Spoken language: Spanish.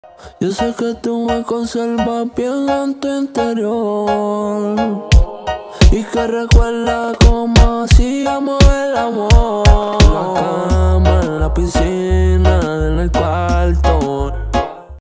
Yo sé que tú me conservas bien en tu interior y que recuerdas cómo hacíamos el amor. En la cama, en la piscina,